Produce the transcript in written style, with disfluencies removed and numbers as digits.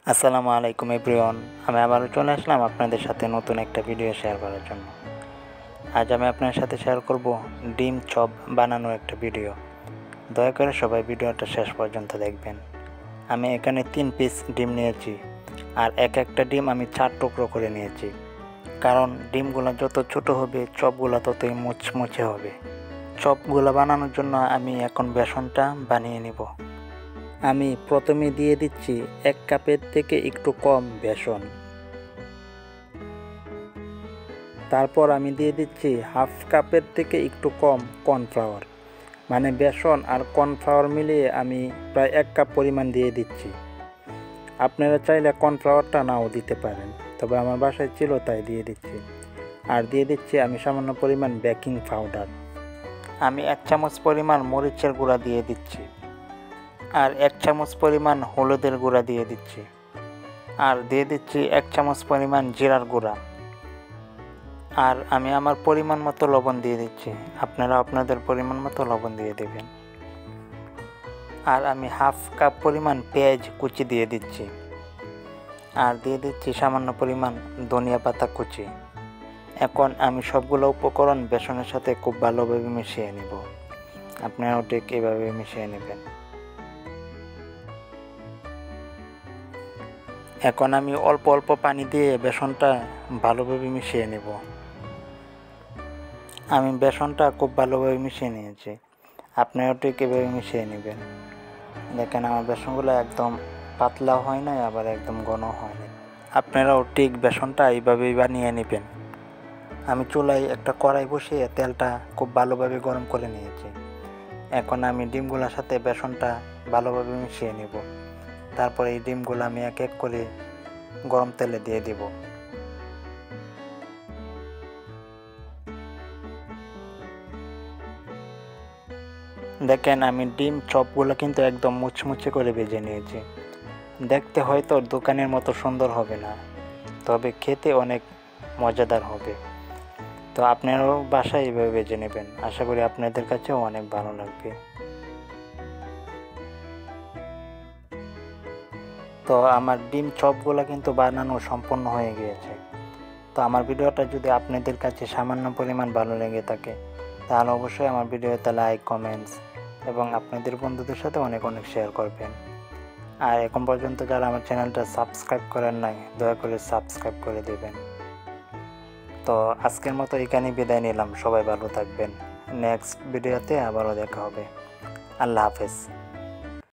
আসসালামু আলাইকুম এভরিওয়ান। আমি আবারও চলে আসলাম আপনাদের সাথে নতুন একটা ভিডিও শেয়ার করার জন্য। আজ আমি আপনার সাথে শেয়ার করব ডিম চপ বানানোর একটা ভিডিও। দয়া করে সবাই ভিডিওটা শেষ পর্যন্ত দেখবেন। আমি এখানে 3 পিস ডিম নিয়েছি, আর একটা ডিম আমি 4 টুকরো করে নিয়েছি, কারণ ডিমগুলো যত ছোট হবে চপগুলো ততই মুচমুচে হবে। চপগুলো বানানোর জন্য আমি এখন বেসনটা বানিয়ে নিব। আমি প্রথমে দিয়ে দিচ্ছি 1 কাপের থেকে একটু কম বেসন। তারপর আমি দিয়ে দিচ্ছি হাফ কাপের থেকে একটু কম কর্নফ্লাওয়ার, মানে বেসন আর কর্নফ্লাওয়ার মিলিয়ে আমি প্রায় 1 কাপ পরিমাণ দিয়ে দিচ্ছি। আপনারা চাইলে কর্নফ্লাওয়ারটা নাও দিতে পারেন, তবে আমার বাসায় ছিল তাই দিয়ে দিচ্ছি। আর দিয়ে দিচ্ছি আমি সামান্য পরিমাণ বেকিং পাউডার। আমি 1 চামচ পরিমাণ মরিচের গুঁড়া দিয়ে দিচ্ছি, আর 1 চামচ পরিমাণ হলুদের গুঁড়া দিয়ে দিচ্ছি, আর দিয়ে দিচ্ছি 1 চামচ পরিমাণ জিরার গুঁড়া, আর আমি আমার পরিমাণ মতো লবণ দিয়ে দিচ্ছি। আপনারা আপনাদের পরিমাণ মতো লবণ দিয়ে দেবেন। আর আমি হাফ কাপ পরিমাণ পেঁয়াজ কুচি দিয়ে দিচ্ছি, আর দিয়ে দিচ্ছি সামান্য পরিমাণ ধনিয়া পাতা কুচি। এখন আমি সবগুলো উপকরণ বেসনের সাথে খুব ভালোভাবে মিশিয়ে নেব। আপনারাও ঠিক এভাবে মিশিয়ে নেবেন। এখন আমি অল্প অল্প পানি দিয়ে বেসনটা ভালোভাবে মিশিয়ে নেব। আমি বেসনটা খুব ভালোভাবে মিশিয়ে নিয়েছি, আপনারাও ঠিক এভাবে মিশিয়ে নেবেন। দেখেন আমার বেসনগুলো একদম পাতলা হয় না, আবার একদম ঘন হয় না। আপনারাও ঠিক বেসনটা এইভাবেই বানিয়ে নেবেন। আমি চুলায় একটা কড়াই বসিয়ে তেলটা খুব ভালোভাবে গরম করে নিয়েছি। এখন আমি ডিমগুলোর সাথে বেসনটা ভালোভাবে মিশিয়ে নেব। তারপরে এই ডিমগুলো আমি এক এক করে গরম তেলে দিয়ে দেব। দেখেন আমি ডিম চপগুলো কিন্তু একদম মুচমুচে করে ভেজে নিয়েছি। দেখতে হয়তো দোকানের মতো সুন্দর হবে না, তবে খেতে অনেক মজাদার হবে। তো আপনারাও বাসায় এইভাবে ভেজে নেবেন, আশা করি আপনাদের কাছেও অনেক ভালো লাগবে। তো আমার ডিম চপগুলো কিন্তু বানানো সম্পূর্ণ হয়ে গিয়েছে। তো আমার ভিডিওটা যদি আপনাদের কাছে সামান্য পরিমাণ ভালো লেগে থাকে, তাহলে অবশ্যই আমার ভিডিওতে লাইক, কমেন্টস এবং আপনাদের বন্ধুদের সাথে অনেক অনেক শেয়ার করবেন। আর এখন পর্যন্ত যারা আমার চ্যানেলটা সাবস্ক্রাইব করেন নাই, দয়া করে সাবস্ক্রাইব করে দেবেন। তো আজকের মতো এখানেই বিদায় নিলাম। সবাই ভালো থাকবেন। নেক্সট ভিডিওতে আবারও দেখা হবে। আল্লাহ হাফেজ।